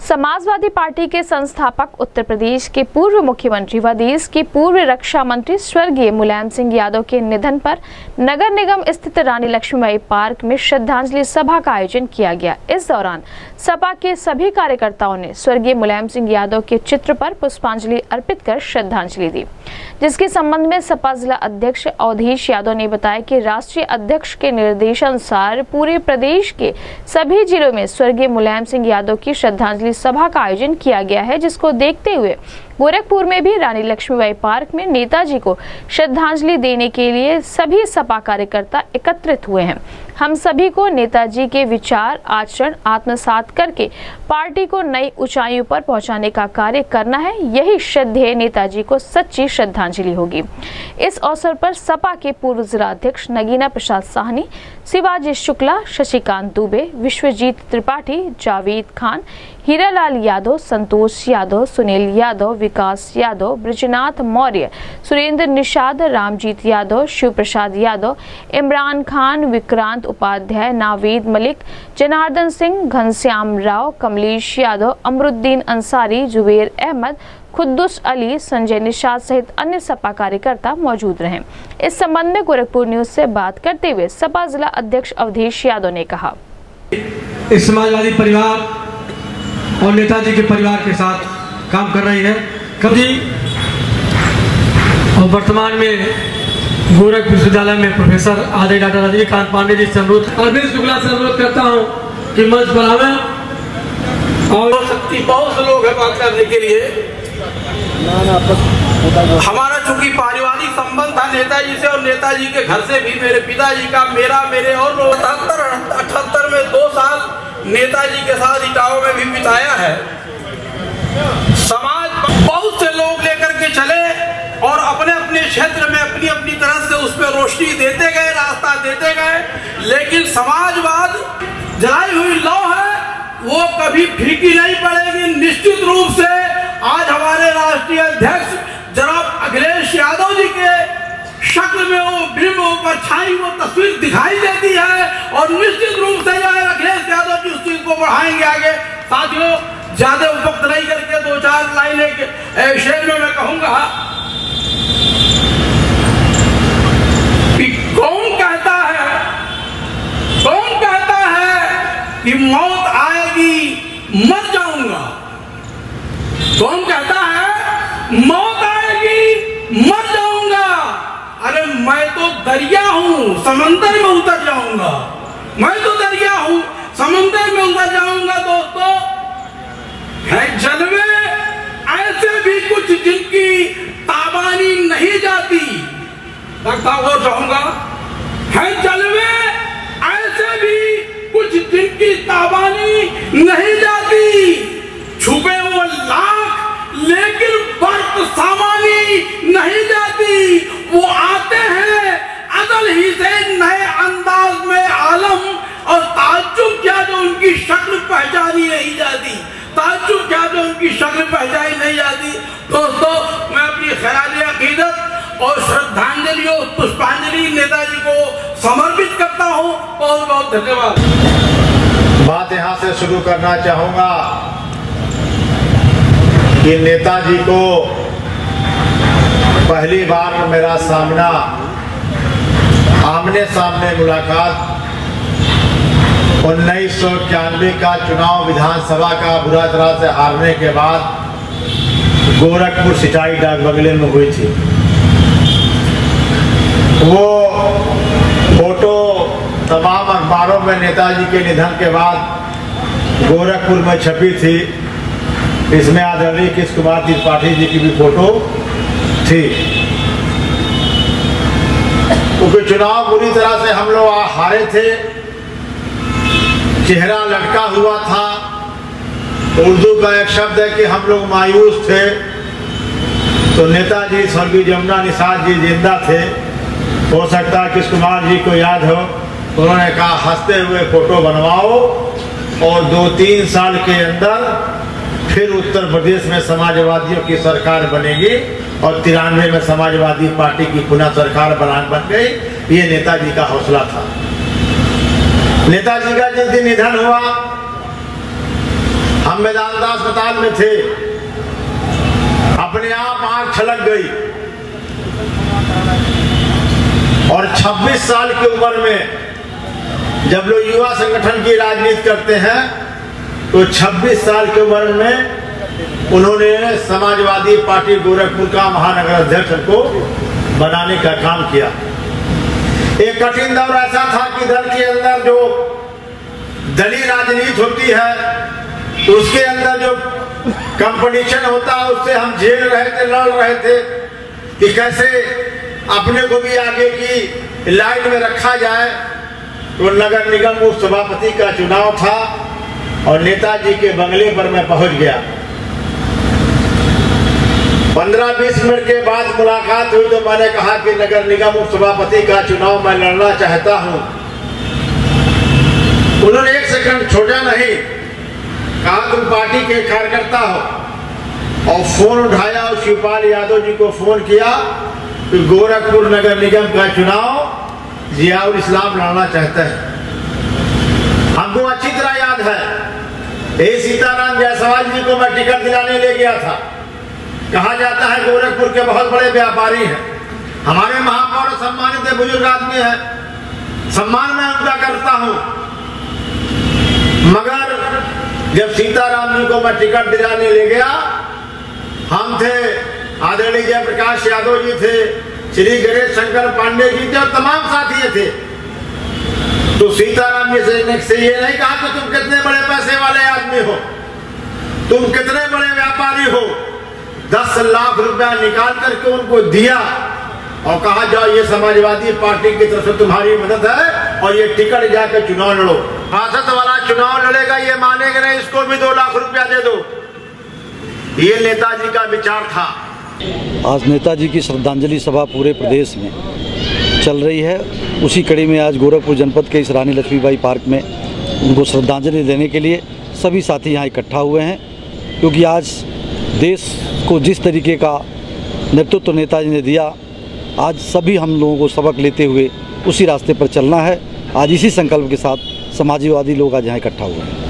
Samajwadi party के संस्थापक, उत्तर प्रदेश के पूर्व मुख्यमंत्री व देश के पूर्व रक्षा मंत्री स्वर्गीय मुलायम सिंह यादव के निधन पर नगर निगम स्थित रानी लक्ष्मीबाई पार्क में श्रद्धांजलि सभा का आयोजन किया गया। इस दौरान सपा के सभी कार्यकर्ताओं ने स्वर्गीय मुलायम सिंह यादव के चित्र पर पुष्पांजलि अर्पित कर श्रद्धांजलि दी, जिसके संबंध में सपा जिला अध्यक्ष अवधेश यादव ने बताया कि राष्ट्रीय अध्यक्ष के निर्देशानुसार पूरे प्रदेश के सभी जिलों में स्वर्गीय मुलायम सिंह यादव की श्रद्धांजलि सभा का आयोजन किया गया है, जिसको देखते हुए गोरखपुर में भी रानी लक्ष्मीबाई पार्क में नेताजी को श्रद्धांजलि देने के लिए सभी सपा कार्यकर्ता एकत्रित हुए हैं। हम सभी को नेताजी के विचार आचरण आत्मसात करके पार्टी को नई ऊंचाइयों पर पहुंचाने का कार्य करना है। यही श्रद्धेय नेताजी को सच्ची श्रद्धांजलि होगी। इस अवसर पर सपा के पूर्व जिला अध्यक्ष नगीना प्रसाद साहनी, शिवाजी शुक्ला, शशिकांत दुबे, विश्वजीत त्रिपाठी, जावेद खान, हीरालाल यादव, संतोष यादव, सुनील यादव, विकास यादव, ब्रजनाथ मौर्य, सुरेंद्र निषाद, रामजीत यादव, शिव प्रसाद यादव, इमरान खान, विक्रांत उपाध्याय, नावेद मलिक, जनार्दन सिंह, घनश्याम राव, कमलेश यादव, अमरुद्दीन अंसारी, जुबेर अहमद, खुद्दुस अली, संजय निषाद सहित अन्य सपा कार्यकर्ता मौजूद रहे। इस संबंध में गोरखपुर न्यूज से बात करते हुए सपा जिला अध्यक्ष अवधेश यादव ने कहा, इस समाजवादी परिवार और नेताजी के परिवार के साथ काम कर रही है कभी, और वर्तमान में गोरखपुर विश्वविद्यालय में प्रोफेसर आदरणीय डॉक्टर रजनीकांत पांडे जी से अनुरोध, अरविंद शुक्ला से अनुरोध करता हूँ कि मंच पर आवे और शक्ति बहुत से लोग हैं बात करने के लिए। हमारा चूंकि पारिवारिक संबंध था नेताजी से और नेताजी के घर से भी, मेरे पिताजी का, मेरे और 78 में 2 साल नेताजी के साथ इटावा में भी बिताया है। समाज बहुत से लोग लेकर के चले और अपने अपने क्षेत्र में अपनी अपनी तरह से उस पर रोशनी देते गए, रास्ता देते गए, लेकिन समाजवाद जलाई हुई लौ है, वो कभी फीकी नहीं पड़ेगी। निश्चित रूप से आज हमारे राष्ट्रीय अध्यक्ष जनाब अखिलेश यादव जी के शक्ल में वो बिंब ऊपर छाई वो तस्वीर दिखाई देती है और निश्चित रूप से जो है अखिलेश यादव जी उस चीज को बढ़ाएंगे आगे। साथियों, ज्यादा उपयुक्त नहीं करके 2-4 लाइनें शेर में मैं कहूंगा कि कौन कहता है कि मौत आएगी मर जाऊंगा? कौन कहता है मौत आएगी मर जाऊंगा? अरे मैं तो दरिया हूं, समंदर में उतर जाऊंगा। मैं तो दरिया हूं, समंदर में उतर जाऊंगा। दोस्तों, है जलवे ऐसे भी कुछ जिनकी ताबानी नहीं जाती, लगता वो चाहूंगा। है जलवे ऐसे भी कुछ जिनकी ताबानी नहीं जाती, छुपे वो लाख लेकिन बर्फ सामानी नहीं जाती। वो आते हैं अदल ही से नए अंदाज में आलम, और ताज्जुब क्या जो उनकी शक्ल पहचानी नहीं जाती, ताज्जुब क्या जो उनकी शक्ल पहचानी नहीं जाती। दोस्तों, मैं अपनी ख्याली अकीदत और श्रद्धांजलि और पुष्पांजलि नेताजी को समर्पित करता हूँ। बहुत बहुत धन्यवाद। बात यहाँ से शुरू करना चाहूंगा कि नेताजी को पहली बार मेरा सामना, आमने सामने मुलाकात 1991 का चुनाव विधानसभा का बुरा तरह से हारने के बाद गोरखपुर सिंचाई डाक बंगले में हुई थी। वो फोटो तमाम अखबारों में नेताजी के निधन के बाद गोरखपुर में छपी थी। इसमें आदरणीय कृष्ण कुमार त्रिपाठी जी की भी फोटो थी। क्योंकि चुनाव बुरी तरह से हम लोग हारे थे, चेहरा लटका हुआ था। उर्दू का एक शब्द है कि हम लोग मायूस थे। तो नेताजी स्वर्गीय जमुना निषाद जी जिंदा थे, हो सकता है कृष्ण कुमार जी को याद हो। उन्होंने कहा हंसते हुए फोटो बनवाओ और 2-3 साल के अंदर फिर उत्तर प्रदेश में समाजवादियों की सरकार बनेगी, और 93 में समाजवादी पार्टी की पुनः सरकार बन गई। ये नेताजी का हौसला था। नेताजी का जिस दिन निधन हुआ, हम मेदांता अस्पताल में थे, अपने आप आंख छलक गई और 26 साल की उम्र में जब लोग युवा संगठन की राजनीति करते हैं तो 26 साल की उम्र में उन्होंने समाजवादी पार्टी गोरखपुर का महानगर अध्यक्ष को बनाने का काम किया। एक कठिन दौर ऐसा था कि दल के अंदर जो दलीय राजनीति होती है तो उसके अंदर जो कंपटीशन होता है उससे हम झेल रहे थे, लड़ रहे थे कि कैसे अपने को भी आगे की लाइन में रखा जाए। तो नगर निगम उप सभापति का चुनाव था और नेताजी के बंगले पर मैं पहुंच गया। 15-20 मिनट के बाद मुलाकात हुई तो मैंने कहा कि नगर निगम उप सभापति का चुनाव मैं लड़ना चाहता हूं। उन्होंने एक सेकंड छोड़ा नहीं, कहा तुम पार्टी के कार्यकर्ता हो, और फोन उठाया और शिवपाल यादव जी को फोन किया कि गोरखपुर नगर निगम का चुनाव जियाउल इस्लाम लड़ना चाहता है। हमको अच्छी तरह याद है, ए सीताराम जायसवाल जी को मैं टिकट दिलाने ले गया था। कहा जाता है गोरखपुर के बहुत बड़े व्यापारी हैं, हमारे महापौर सम्मानित बुजुर्ग आदमी है, सम्मान मैं उनका करता हूं, मगर जब सीताराम जी को मैं टिकट दिलाने ले गया, हम थे, आदरणीय जयप्रकाश यादव जी थे, श्री गणेश शंकर पांडे जी थे और तमाम साथी थे। तो सीताराम जी से ये नहीं कहा कि तुम कितने बड़े पैसे वाले आदमी हो, तुम कितने बड़े व्यापारी हो। 10 लाख रुपया निकाल करके उनको दिया और कहा जाओ ये समाजवादी पार्टी की तरफ से तुम्हारी मदद है और ये टिकट जाकर चुनाव लड़ो। सांसद वाला चुनाव लड़ेगा ये मानेगा नहीं, इसको भी 2 लाख रुपया दे दो। ये नेताजी का विचार था। आज नेताजी की श्रद्धांजलि सभा पूरे प्रदेश में चल रही है। उसी कड़ी में आज गोरखपुर जनपद के इस रानी लक्ष्मीबाई पार्क में उनको श्रद्धांजलि देने के लिए सभी साथी यहाँ इकट्ठा हुए हैं, क्योंकि आज देश को जिस तरीके का नेतृत्व नेताजी ने दिया, आज सभी हम लोगों को सबक लेते हुए उसी रास्ते पर चलना है। आज इसी संकल्प के साथ समाजवादी लोग आज यहाँ इकट्ठा हुए हैं।